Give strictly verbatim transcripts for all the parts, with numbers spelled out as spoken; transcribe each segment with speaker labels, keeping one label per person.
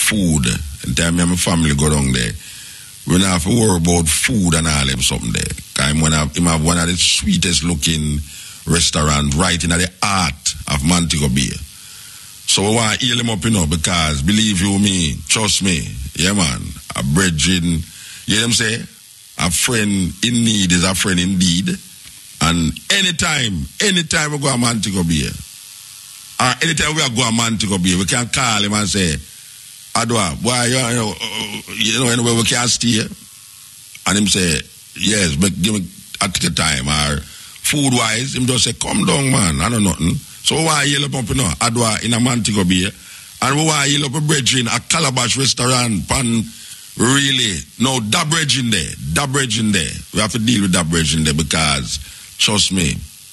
Speaker 1: food. And time me and my family go down there. We don't have to worry about food and all them something there. Because I'm have one of the sweetest looking restaurant right in the heart of Montego Bay. So we want to heal them up, you know, because believe you me, trust me, yeah man, a brethren, you hear them say, a friend in need is a friend indeed. And anytime, anytime we go to Montego Bay, or anytime we go to Montego Bay, we can call him and say, Adwa, boy, you know, you know, anywhere we can stay. And him say, yes, but give me at the time. Or food wise, him just say, come down, man, I know nothing. So we want to yell up, you know, Adwa in a Montego Bay. And we want to yell up a brethren, a Calabash restaurant, pan really, no, that brethren there, that brethren there. We have to deal with that brethren there because, trust me,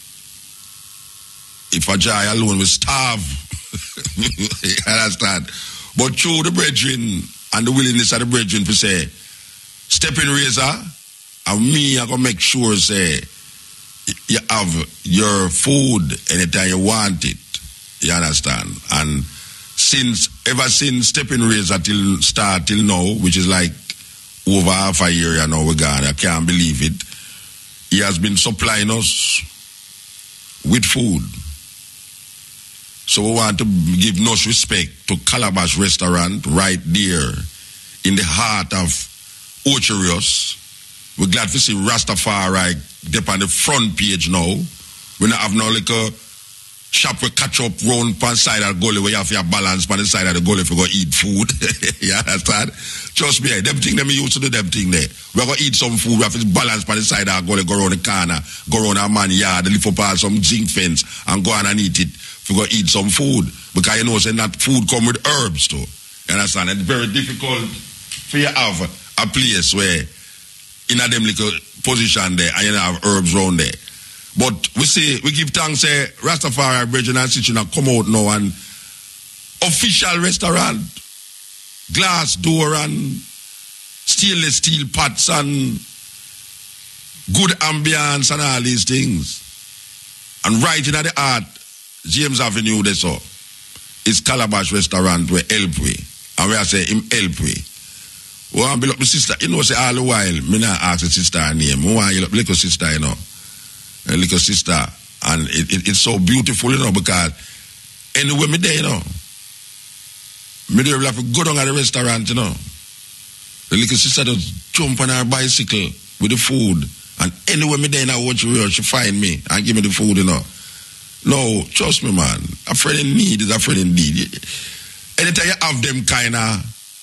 Speaker 1: if a guy alone will starve, you understand? But through the brethren and the willingness of the brethren to say, step in razor, and me, I'm going to make sure, say, you have your food anytime you want it. You understand? And since, ever since stepping razor till start till now, which is like over half a year, you know, we're gone, I can't believe it. He has been supplying us with food. So we want to give no respect to Calabash restaurant right there in the heart of Ocherios. We're glad to see Rastafari up on the front page now. We don't have no like a shop with catch up round on the side of the gully where you have your balance on the side of the gully if you go eat food. You understand? Trust me, them thing them used to do them thing there. We're going to eat some food, we have to balance on the side of the gully, go around the corner, go around our man yard, lift up all some zinc fence and go on and eat it. If you go eat some food. Because you know saying that food come with herbs too. You understand? It's very difficult for you to have a place where in a them little position there and you have herbs around there. But we say, we give thanks, say, Rastafari, Bridget and Sichina come out now and official restaurant, glass door and stainless steel pots and good ambience and all these things. And right in the heart, James Avenue, they saw, is Calabash restaurant where help we. And we are say him help we. Well, I look my sister, you know, say all the while, me not ask the sister her name. I want you look little sister, you know. A little sister. And it, it, it's so beautiful, you know, because anyway me there, you know. Me there will have to go down at the restaurant, you know. The little sister just jump on her bicycle with the food. And anyway me there, now watch her, she find me and give me the food, you know. No, trust me, man. A friend in need is a friend in need. Anytime you have them kind of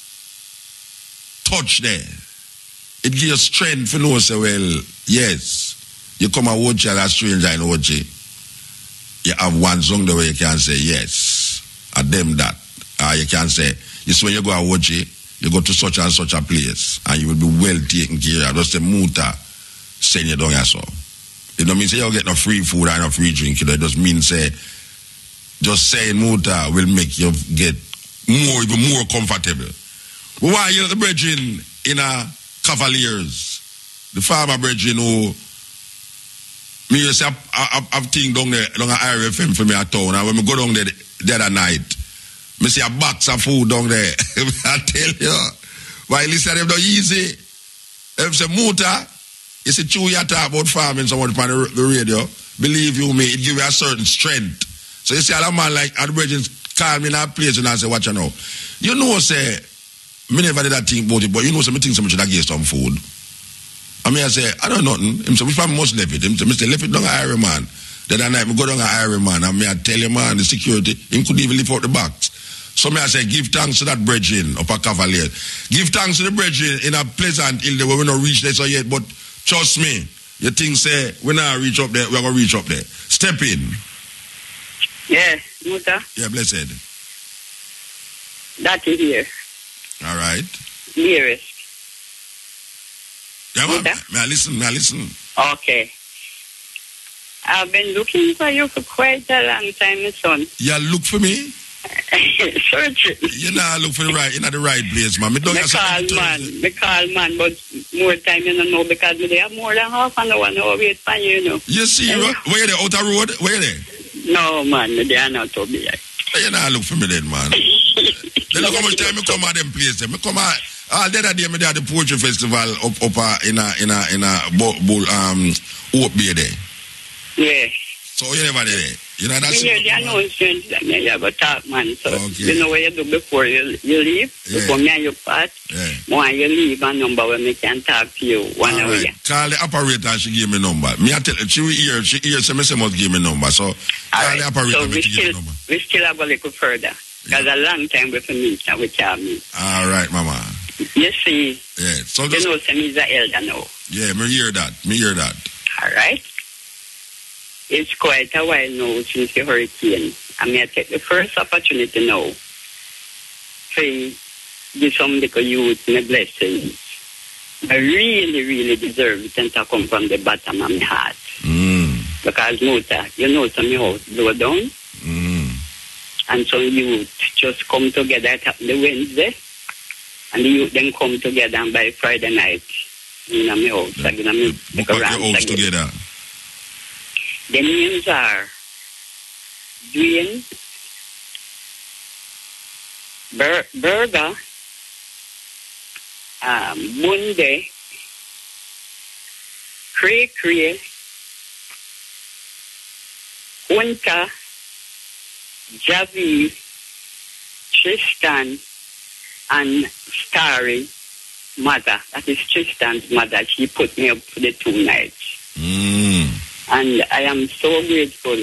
Speaker 1: touch there, it gives you strength to know, say, well, yes, you come and watch you as a stranger and watch you. You have one song the way you can say, yes, at them that. Uh, you can say, it's when you go and watch it, you go to such and such a place, and you will be well taken care of. Just the muta send you down here, so. It don't mean say you get no free food or no free drink. You know, it just means say, just saying muta will make you get more, even more comfortable. We want you the brethren in a Cavaliers, the farmer brethren who me used to have, have, have thing down there, down at I R F M for me at town, and when we go down there the other night, me see a box of food down there. I tell you, why listen to them not easy. If say muta, you see, true you talk about farming someone on the, the radio, believe you me, it give you a certain strength. So you see, a man like, and the brethren call me in a place and I say, watch you know. You know, say, me never did that thing about it, but you know, say, me think somebody should have given some food. I mean, I say, I don't know nothing. Him say, which one must left it? Him say, Mister left it down at Iron Man. Then that night, me go down at Iron Man, and me I tell you, man, the security, him couldn't even lift out the box. So me I say, give thanks to that brethren up a Cavalier. Give thanks to the brethren in a Pleasant Hill where we not reach there so yet, but trust me, you think say, we not reach up there, we're going to reach up there. Step in.
Speaker 2: Yeah, Muta.
Speaker 1: Yeah, blessed.
Speaker 2: That is here.
Speaker 1: All right.
Speaker 2: Dearest.
Speaker 1: Yeah, man. May I listen? May I listen?
Speaker 2: Okay. I've been looking for you for quite a long time, my son.
Speaker 1: You look for me?
Speaker 2: Searching.
Speaker 1: You know, look for the right, in the right place, man. Me don't
Speaker 2: me call man, me call man, but more time you don't know because me have more than half an hour now wait for you, you know.
Speaker 1: You see, yeah. Where you there, outer road? Where you there?
Speaker 2: No, man, they are not over here.
Speaker 1: You know, look for me then, man. Then look how much time I come at them place. Me come at all the other day me at the poetry festival up up uh, in a in a in a bull, bull um Oak Bay there.
Speaker 2: Yeah.
Speaker 1: So you never there. You know that's.
Speaker 2: You hear the announcement that me have a talk, man. So
Speaker 1: Okay.
Speaker 2: you know what you do before you you leave.
Speaker 1: Yeah.
Speaker 2: Before me and you pass.
Speaker 1: Yeah.
Speaker 2: When you leave a number where me can talk to you one
Speaker 1: All
Speaker 2: hour.
Speaker 1: right. Call the operator and she give me number. Me I tell she will hear she hear so me say must give me number. So
Speaker 2: All
Speaker 1: call
Speaker 2: right.
Speaker 1: the operator
Speaker 2: So
Speaker 1: and
Speaker 2: we
Speaker 1: she give me
Speaker 2: still
Speaker 1: number.
Speaker 2: we still have a little further. Because a long time we can meet and we can't meet.
Speaker 1: All right, mama.
Speaker 2: You see,
Speaker 1: Yeah. So
Speaker 2: you
Speaker 1: just,
Speaker 2: know, some is a elder now.
Speaker 1: yeah, me hear that. Me hear that.
Speaker 2: All right. It's quite a while now since the hurricane. I may take the first opportunity now to give some little youth my blessings. I really, really deserve it and to come from the bottom of my heart.
Speaker 1: Mm.
Speaker 2: Because Mota, you know, some house blow down
Speaker 1: Mm.
Speaker 2: and some youth just come together at the Wednesday and the youth then come together and by Friday night in my house.
Speaker 1: Yeah.
Speaker 2: Again, I'm
Speaker 1: Book up your house together.
Speaker 2: The names are Dwayne, Ber- Berger, um, Munde, Cray Cray, Hunter, Javi, Tristan, and Starry mother. That is Tristan's mother. She put me up for the two nights.
Speaker 1: Mm.
Speaker 2: And I am so grateful.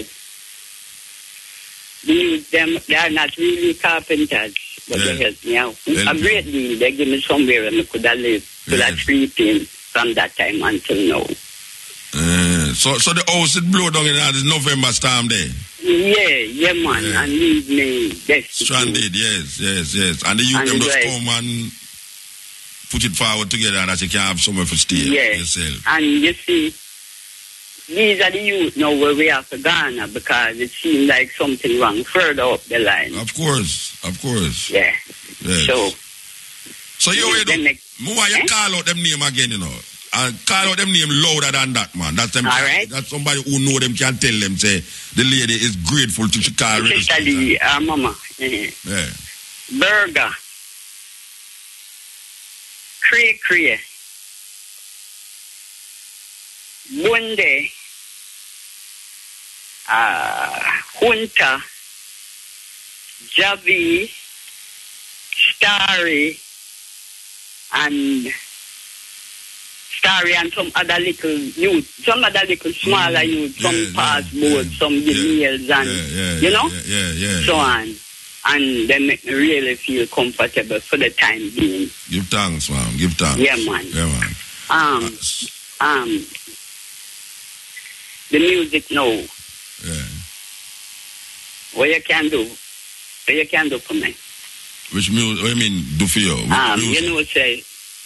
Speaker 2: These, them, they are not really carpenters, but
Speaker 1: Yeah.
Speaker 2: they help me out.
Speaker 1: Help
Speaker 2: A
Speaker 1: you.
Speaker 2: great deal. They give me somewhere and I could have lived, could have
Speaker 1: Yes.
Speaker 2: sleeping from that time until now.
Speaker 1: Uh, so so the house it blow down in the November storm there.
Speaker 2: Yeah, yeah, man.
Speaker 1: Yeah.
Speaker 2: And leave me destitute.
Speaker 1: Stranded, yes, yes, yes. And the youth
Speaker 2: And
Speaker 1: them just
Speaker 2: right.
Speaker 1: come and put it forward together and that you can have somewhere for stay
Speaker 2: Yeah.
Speaker 1: yourself.
Speaker 2: And you see, these are the youth now where we have to Ghana because it seems like something wrong further up the line.
Speaker 1: Of course, of course.
Speaker 2: Yeah.
Speaker 1: Yes.
Speaker 2: So,
Speaker 1: So you
Speaker 2: then
Speaker 1: know,
Speaker 2: next-
Speaker 1: more you
Speaker 2: eh?
Speaker 1: call out them name again, you know. And call out them name louder than that, man. That's them.
Speaker 2: All right.
Speaker 1: That's somebody who know them can tell them say the lady is grateful to Chicago.
Speaker 2: Sister Lee, uh, Mama, eh,
Speaker 1: Yeah.
Speaker 2: Burger, Cray Cray, Bunde, uh, Hunter, Javi, Starry, and Starry and some other little youth, some other little smaller
Speaker 1: Mm,
Speaker 2: youth, some
Speaker 1: yeah,
Speaker 2: passport,
Speaker 1: yeah,
Speaker 2: some
Speaker 1: yeah,
Speaker 2: details, and
Speaker 1: yeah, yeah,
Speaker 2: you know,
Speaker 1: yeah, yeah, yeah,
Speaker 2: so
Speaker 1: yeah.
Speaker 2: on. And they make me really feel comfortable for the time being.
Speaker 1: Give thanks, man. Give thanks.
Speaker 2: Yeah, man.
Speaker 1: Yeah, man.
Speaker 2: Um, um, the music now,
Speaker 1: Yeah.
Speaker 2: what you can do, what you can do for me.
Speaker 1: Which music? What you mean? Do for you? Which
Speaker 2: Um,
Speaker 1: music?
Speaker 2: you know, say,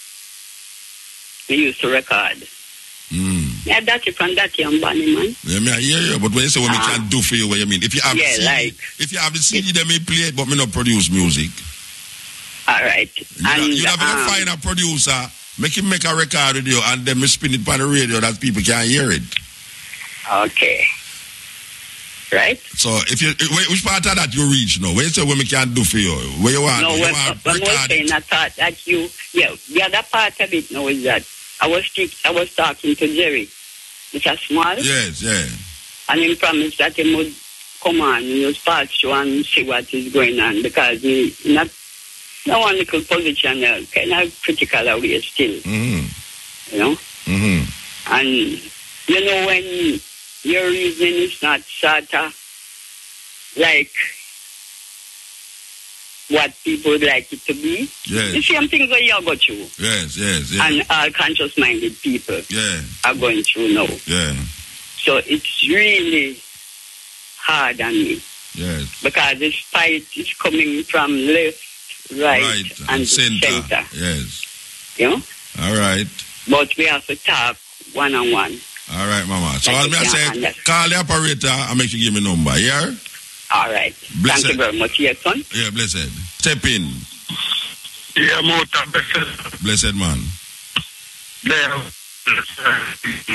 Speaker 2: we used to record.
Speaker 1: Mm.
Speaker 2: Yeah, that's it from that young bunny, man.
Speaker 1: Yeah, me I hear you, but when you say what me
Speaker 2: Ah.
Speaker 1: can do for you, what you mean? If you have
Speaker 2: Yeah,
Speaker 1: the C D,
Speaker 2: like-
Speaker 1: if you have the C D, then me play it, but me not produce music.
Speaker 2: All right.
Speaker 1: You
Speaker 2: and,
Speaker 1: know, you have to
Speaker 2: um,
Speaker 1: find a producer, make him make a record with you, and then me spin it on the radio that people can hear it.
Speaker 2: okay. Right?
Speaker 1: So if you, wh- which part of that you reach now? Where you say what me can do for you? Where you want?
Speaker 2: No,
Speaker 1: you
Speaker 2: when,
Speaker 1: want
Speaker 2: when I was
Speaker 1: record
Speaker 2: saying,
Speaker 1: it?
Speaker 2: I thought that you, yeah, the other part of it now is that I was speak, I was talking to Jerry, Mister Small,
Speaker 1: Yes, yeah.
Speaker 2: and he promised that he would come on and he was pass through and see what is going on because he not no one little position, uh, kind of critical away still,
Speaker 1: Mm-hmm.
Speaker 2: you know.
Speaker 1: Mm-hmm.
Speaker 2: And you know when your reasoning is not sort of like what people would like it to be.
Speaker 1: Yes.
Speaker 2: The same things that you go through.
Speaker 1: Yes, yes, yes.
Speaker 2: And all conscious-minded people
Speaker 1: Yeah,
Speaker 2: are going through now.
Speaker 1: yeah,
Speaker 2: So it's really hard on me
Speaker 1: yes.
Speaker 2: because this fight is coming from left, right,
Speaker 1: Right,
Speaker 2: and
Speaker 1: center.
Speaker 2: center.
Speaker 1: Yes.
Speaker 2: You know?
Speaker 1: All right.
Speaker 2: But we have to talk one-on-one.
Speaker 1: All right, mama. So
Speaker 2: Like
Speaker 1: as me I
Speaker 2: you can
Speaker 1: say,
Speaker 2: understand.
Speaker 1: call the operator and make you give me number, yeah?
Speaker 2: All right.
Speaker 1: Blessed.
Speaker 2: Thank you very much, yes, son.
Speaker 1: Yeah, blessed. Step in,
Speaker 3: Yeah, Mota, blessed.
Speaker 1: blessed man.
Speaker 3: There.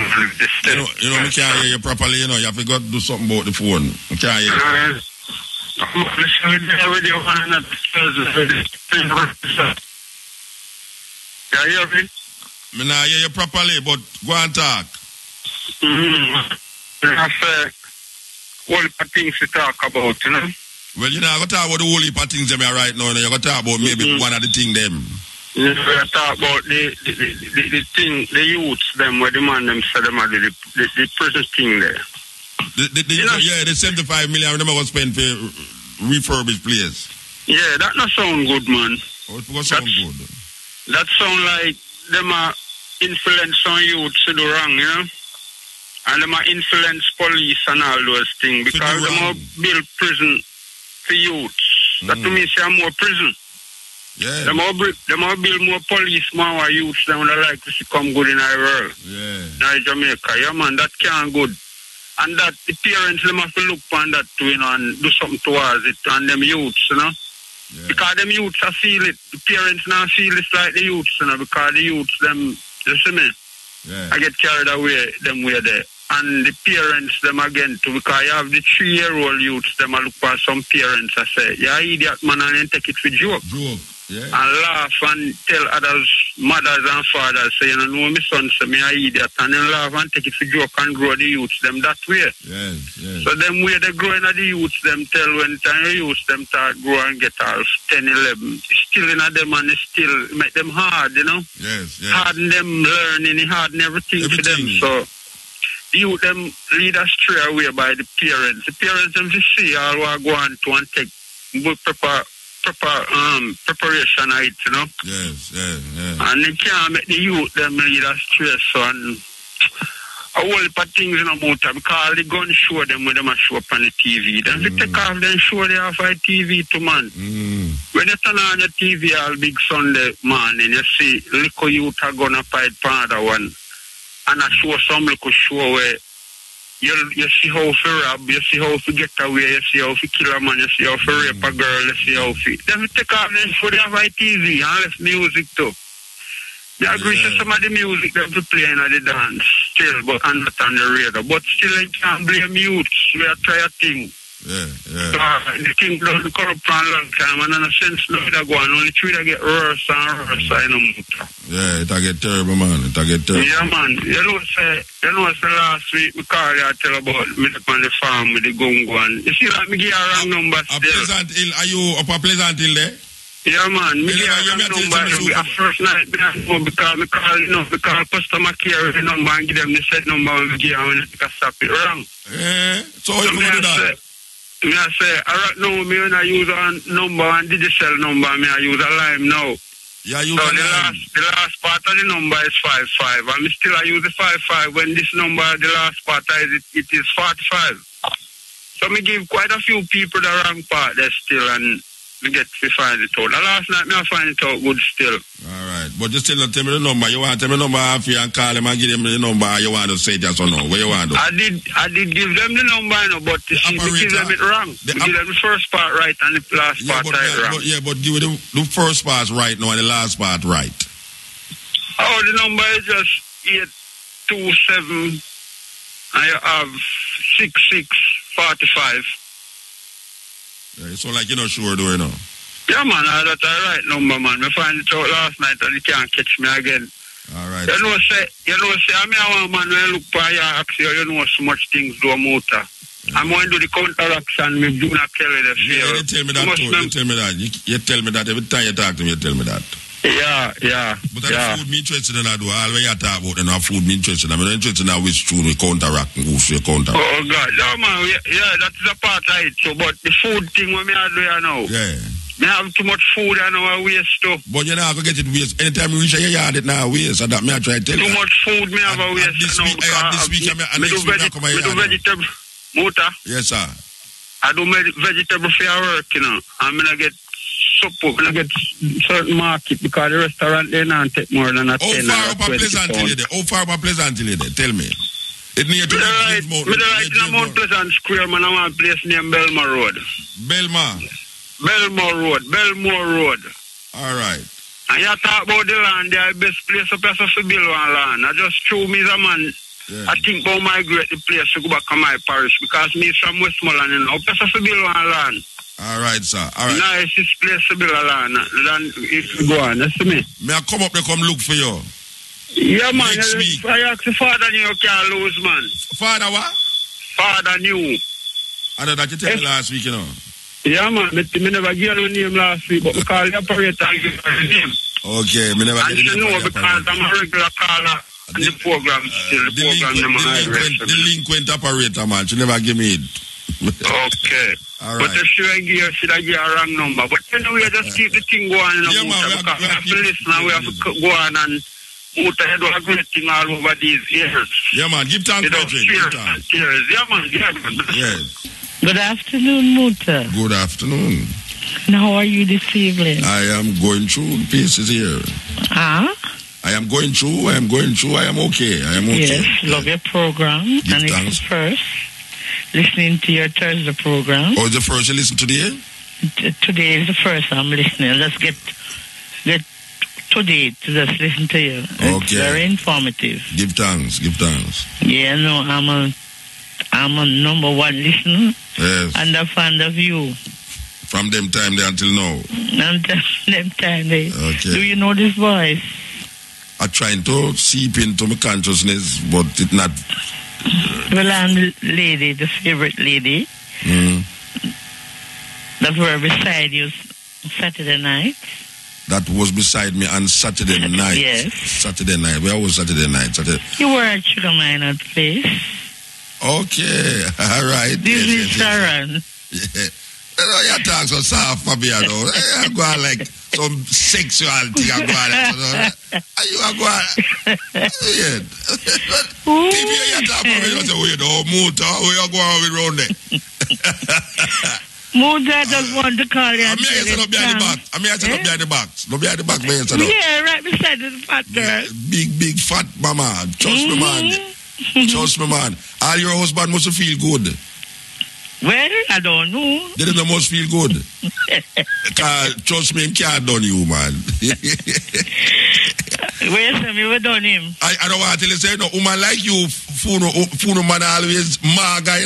Speaker 1: You know, you know, we can't hear you properly, you know, you have to go do something about the phone. We can't hear you.
Speaker 3: I'm already on that Thursday. Yeah, you hear me?
Speaker 1: Me nah hear you properly, but go and talk.
Speaker 3: Mm-hmm. I say, all the things to talk about, you know?
Speaker 1: Well, you know, I'm going to talk about the whole heap of things them here right now, and you're going to talk about maybe mm-hmm. one of the things them.
Speaker 3: You're going to talk about the, the, the, the, the thing, the youths, them, where the man them said them are the, the, the prison thing there.
Speaker 1: The, the, the, you know, yeah, the seventy-five million them are going to spend for refurbished place.
Speaker 3: Yeah, that not sound good, man.
Speaker 1: Oh, it going to sound good.
Speaker 3: That sound like them are influence on youths to do wrong, you know? And them are influence police and all those things because them are build prison for youths. Mm. That to me say more prison.
Speaker 1: Yeah.
Speaker 3: Them are, them are build more police, more youths than would like to see come good in our world.
Speaker 1: Yeah.
Speaker 3: Now in Jamaica, yeah man, that can't good. And that the parents them have to look on that too, you know, and do something towards it and them youths, you know. Yeah. Because them youths I feel it. The parents now feel it's like the youths, you know, because the youths them you see me?
Speaker 1: Yeah.
Speaker 3: I get carried away them way there. And the parents them again too, because you have the three year old youths them I look for some parents I say, yeah, idiot man, and then take it for joke.
Speaker 1: Joke. Yeah.
Speaker 3: And laugh and tell others, mothers and fathers, say, you know, no, my son say me an idiot, and then laugh and take it for joke and grow the youths them that way.
Speaker 1: Yes, yes.
Speaker 3: So them way they growing at the youths them tell when time the youths them start grow and get all ten, eleven, still in them and still make them hard, you know?
Speaker 1: Yes, yes.
Speaker 3: Harden them learning, harden everything, everything for them. So the youth them lead astray away by the parents. The parents them to see all who are going to and take good prepare proper um preparation of it, you know.
Speaker 1: Yes, yes, yes.
Speaker 3: And they can't make the youth them lead astray, so and a whole heap of things in a motor because the gun show them when them a show up on the T V. Then mm. they take off them show they off on T V too, man.
Speaker 1: Mm.
Speaker 3: When you turn on your T V all big Sunday morning, you see little youth are gonna fight for another one. And I show some little show where You, you see how to rob, you see how to get away, you see how to kill a man, you see how to rape a girl, you see how to... Then we take off them for the I T V and left music too. I agree yeah. to some of the music that we play in the dance still, but and not on the radio. But still I can't blame youths. We are trying a thing.
Speaker 1: Yeah, yeah.
Speaker 3: So uh, the thing doesn't corrupt for a long time, and in a sense, no, it go on. Only three that get worse and worse, I know.
Speaker 1: Yeah, it'll get terrible, man. It'll get terrible.
Speaker 3: Yeah, man. You know, say, you know, say last week, we called you tell about me on the farm with the gungo, and you see, like, me give you a wrong number
Speaker 1: a
Speaker 3: still.
Speaker 1: Pleasant Hill, are you up a Pleasant Hill there?
Speaker 3: Yeah, man. Me give you a wrong number. A first night, because me call, you know, because customer care the number and give them the set number and we give them and they stop it wrong.
Speaker 1: Yeah, so how you going to do that?
Speaker 3: Me I say, right now, me when I use a number and digital number, me I use a lime now.
Speaker 1: Yeah, you
Speaker 3: so
Speaker 1: so
Speaker 3: the last, the last part of the number is five five, and me still I use the five five when this number, the last part is it, it is forty-five. So me give quite a few people the wrong part there still, and we get to find it out. The last night me I find it out good still.
Speaker 1: All right, but you still not tell me the number. You want to tell me the number after you and call them and give them the number, you want to say just or no? What you want to do?
Speaker 3: I did, I did give them the number, you know, but the see, we give them it wrong. The we give them the first part right and the last
Speaker 1: yeah,
Speaker 3: part
Speaker 1: but,
Speaker 3: right
Speaker 1: yeah,
Speaker 3: wrong.
Speaker 1: But, yeah, but give it the, the first part right now and the last part right.
Speaker 3: Oh, the number is just eight two seven, and you have six six forty-five.
Speaker 1: Yeah, so like you're not sure, do you know?
Speaker 3: Yeah, man, that's the right number, man. I find it out last night and you can't catch me again.
Speaker 1: All right.
Speaker 3: You know, say, you know, say, I mean, I want, man, when I look for you, actually, you know so much things do a motor. Yeah. I'm going to do the counteraction with Juna Kelly. The
Speaker 1: yeah, you tell me that too. You tell me that. You, you tell me that. Every time you talk to me, you tell me that.
Speaker 3: Yeah, yeah.
Speaker 1: But that
Speaker 3: yeah.
Speaker 1: food me interested in that. All when you talk about and food me interested. I'm interested in which tune we counteract and who's we counteract.
Speaker 3: Oh, God. Yeah, man. Yeah, that is a part of it. So, but the food thing, what me I do, you know.
Speaker 1: Yeah.
Speaker 3: Me have too much food and I waste stuff.
Speaker 1: But you're not going to get it waste. Anytime you reach your yard, it now waste. So that me I try to tell
Speaker 3: you. Too
Speaker 1: that.
Speaker 3: much food me have a waste.
Speaker 1: This week, I this week, I'm
Speaker 3: I do vegetable. Motor.
Speaker 1: Yes, sir.
Speaker 3: I do vegetable for your work, you know. I'm going to get soup, I'm going to get certain market because the restaurant, they don't take more than a ten or
Speaker 1: How far up a Pleasant Hill there? How far up a Pleasant Hill there? Tell me. It near to
Speaker 3: right, Mount. Me right in Mount Pleasant Square, man. I want a place named Belmore Road.
Speaker 1: Belmore?
Speaker 3: Belmore Road. Belmore Road.
Speaker 1: All right.
Speaker 3: And you talk about the land, the best place up here to build one land. I just show me the man. Yeah. I think about migrate the place to go back to my parish because me from Westmoreland, you know, up here to build one land.
Speaker 1: All right, sir. All right.
Speaker 3: Nicest place to build a land than if you go on. You see me?
Speaker 1: May I come up there, come look for you?
Speaker 3: Yeah, man.
Speaker 1: Next
Speaker 3: I,
Speaker 1: week.
Speaker 3: I ask the father you can't lose, man.
Speaker 1: Father, what?
Speaker 3: Father knew.
Speaker 1: I know that you tell me last week, you know.
Speaker 3: Yeah, man. Me, me never gave you a name last week, but we call the operator and give her a name.
Speaker 1: Okay, me never
Speaker 3: And
Speaker 1: get
Speaker 3: she
Speaker 1: the
Speaker 3: know
Speaker 1: name
Speaker 3: because I'm a regular caller on the program still. The program
Speaker 1: delinquent,
Speaker 3: number
Speaker 1: delinquent, delinquent operator, man. She never give me it.
Speaker 3: Okay.
Speaker 1: All
Speaker 3: But
Speaker 1: right.
Speaker 3: if she ain't give you, she'd have give you a wrong number. But anyway, just keep the thing going. You know,
Speaker 1: Yeah, man, we have-
Speaker 3: because
Speaker 1: we
Speaker 3: we
Speaker 1: have
Speaker 3: have
Speaker 1: to
Speaker 3: to
Speaker 1: keep-
Speaker 3: listen and we have to go on and Muta had a great thing all over these years.
Speaker 1: Yeah, man. Give thanks,
Speaker 3: You know,
Speaker 1: Patrick. Give
Speaker 3: cheers,
Speaker 1: thanks.
Speaker 3: cheers. Yeah, man. Yeah, man.
Speaker 1: Yes.
Speaker 4: Good afternoon, Muta.
Speaker 1: Good afternoon.
Speaker 4: And how are you this evening?
Speaker 1: I am going through the pieces here.
Speaker 4: Ah?
Speaker 1: I am going through. I am going through. I am okay. I am okay.
Speaker 4: Yes, love your program.
Speaker 1: Give
Speaker 4: and
Speaker 1: thanks.
Speaker 4: it's the first. Listening to your Thursday program.
Speaker 1: Oh, is the first you listen today?
Speaker 4: T- today is the first I'm listening. Let's get get today to just listen to you. It's
Speaker 1: Okay.
Speaker 4: very informative.
Speaker 1: Give thanks. Give thanks.
Speaker 4: Yeah, no, I'm a I'm a number one listener
Speaker 1: Yes.
Speaker 4: and a fan of you.
Speaker 1: From them time there until now.
Speaker 4: And them time they,
Speaker 1: Okay.
Speaker 4: do you know this voice?
Speaker 1: I'm trying to seep into my consciousness, but it not.
Speaker 4: Well, I'm the lady, the favorite lady
Speaker 1: Mm,
Speaker 4: that were beside you Saturday night.
Speaker 1: that was beside me on Saturday night.
Speaker 4: Yes.
Speaker 1: Saturday night. Where was Saturday night? Saturday.
Speaker 4: You were at Sugar Miner place.
Speaker 1: Okay. All right.
Speaker 4: This
Speaker 1: Yes,
Speaker 4: is
Speaker 1: yes, yes.
Speaker 4: Sharon.
Speaker 1: Yeah. You know, you talk so soft for me, you know. I go on like some sexual thing. I go on. You know. You are going. Yeah.
Speaker 4: Ooh.
Speaker 1: People you talk for me, you say, wait, oh, Muta, where you going with round there?
Speaker 4: Muta just want to call you.
Speaker 1: I'm
Speaker 4: and
Speaker 1: here
Speaker 4: tell
Speaker 1: to
Speaker 4: you
Speaker 1: up behind the
Speaker 4: thanks.
Speaker 1: box. I'm here to
Speaker 4: Eh?
Speaker 1: up behind the box. No behind the box, me here to up.
Speaker 4: Yeah, right beside the fat girl.
Speaker 1: Big, big fat mama. Trust me, man.
Speaker 4: Mhm.
Speaker 1: Trust me, man. All your husband must feel good.
Speaker 4: Well, I don't know.
Speaker 1: They don't must feel good. Cause trust me, him can't done you, man.
Speaker 4: Where some you were done him?
Speaker 1: I, I don't want to tell you, say, no, woman like you, Funo, Funo man always maga, you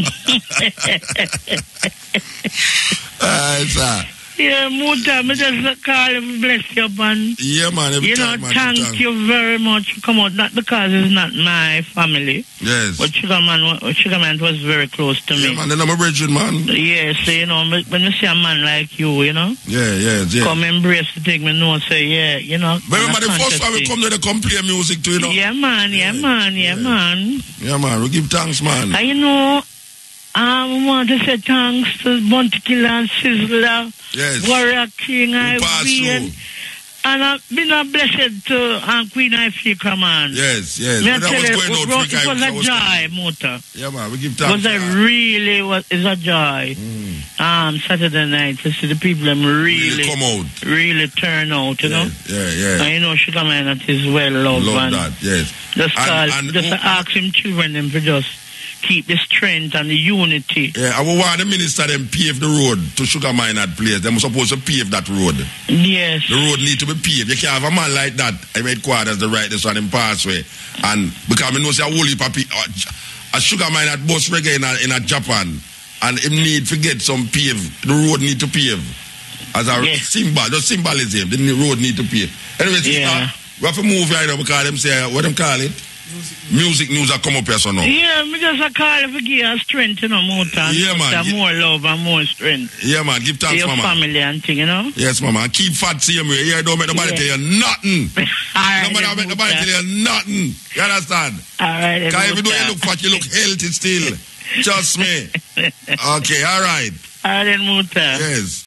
Speaker 1: know. Ah, sir.
Speaker 4: Yeah, Muta, me just call you, bless you, man.
Speaker 1: Yeah, man. Every
Speaker 4: You know,
Speaker 1: time, man,
Speaker 4: thank
Speaker 1: every time.
Speaker 4: you very much for coming out. Not because it's not my family,
Speaker 1: Yes.
Speaker 4: but Sugarman, wa- Sugarman was very close to
Speaker 1: Yeah,
Speaker 4: me.
Speaker 1: man. Then I'm a virgin, man.
Speaker 4: Yes, so, you know, me- when you see a man like you, you know,
Speaker 1: Yeah, yeah, yeah.
Speaker 4: come embrace the thing, me know, say, yeah, you know.
Speaker 1: Remember the
Speaker 4: and a
Speaker 1: first time we
Speaker 4: conscious
Speaker 1: come to the come play music too, you know?
Speaker 4: thing. Yeah, man, yeah, man, yeah,
Speaker 1: yeah.
Speaker 4: man.
Speaker 1: Yeah, man. We give thanks, man.
Speaker 4: And you know, I want to say thanks to Bounty Killer and Sizzler,
Speaker 1: Yes.
Speaker 4: Warrior King, I
Speaker 1: pass
Speaker 4: and I've been a blessed to um, Queen Ifrika, man.
Speaker 1: Yes, yes.
Speaker 4: Me I
Speaker 1: When I
Speaker 4: tell
Speaker 1: was
Speaker 4: you,
Speaker 1: going
Speaker 4: it
Speaker 1: out,
Speaker 4: was,
Speaker 1: Africa,
Speaker 4: it was
Speaker 1: I
Speaker 4: a
Speaker 1: was
Speaker 4: joy, Muta.
Speaker 1: Yeah, man. We give
Speaker 4: It
Speaker 1: thanks.
Speaker 4: was a
Speaker 1: man.
Speaker 4: really, was, it's a joy.
Speaker 1: Mm.
Speaker 4: Um, Saturday night to see the people them
Speaker 1: Really
Speaker 4: really,
Speaker 1: come out.
Speaker 4: really turn out, you
Speaker 1: Yeah,
Speaker 4: know.
Speaker 1: yeah, yeah.
Speaker 4: And you know, Sugar Man that is well loved.
Speaker 1: Love
Speaker 4: and
Speaker 1: that, yes.
Speaker 4: Just,
Speaker 1: And-
Speaker 4: call,
Speaker 1: and
Speaker 4: just
Speaker 1: who-
Speaker 4: ask him children them to just keep the strength and the unity.
Speaker 1: Yeah, I will want the minister them pave the road to Sugar Mine that place. They must supposed to pave that road.
Speaker 4: Yes.
Speaker 1: The road need to be paved. You can't have a man like that. I made quarters to write this on him passway. And because I know say a whole heap of pe- uh, a Sugar Mine that bus reggae in a, in a Japan. And him need to get some pave. The road need to pave. As a
Speaker 4: Yes.
Speaker 1: symbol, just symbolism. The road need to pave. Anyway, sister,
Speaker 4: Yeah.
Speaker 1: we have to move right now because them say, what them call it? Music news are come up here so now.
Speaker 4: Yeah, me just a call for give you strength, you know, more time.
Speaker 1: Yeah, man.
Speaker 4: Just more love and more strength.
Speaker 1: Yeah, man. Give
Speaker 4: To
Speaker 1: thanks,
Speaker 4: your
Speaker 1: mama.
Speaker 4: family and thing, you know.
Speaker 1: Yes, mama. And keep fat same way. Yeah, don't make nobody
Speaker 4: Yeah.
Speaker 1: tell you nothing.
Speaker 4: All right.
Speaker 1: Nobody
Speaker 4: then,
Speaker 1: make nobody
Speaker 4: Muta.
Speaker 1: tell you nothing. You understand?
Speaker 4: All right. then,
Speaker 1: Because even though
Speaker 4: Muta.
Speaker 1: you look fat, you look healthy still. Trust me. Okay, all right.
Speaker 4: All right, then, Muta.
Speaker 1: Yes.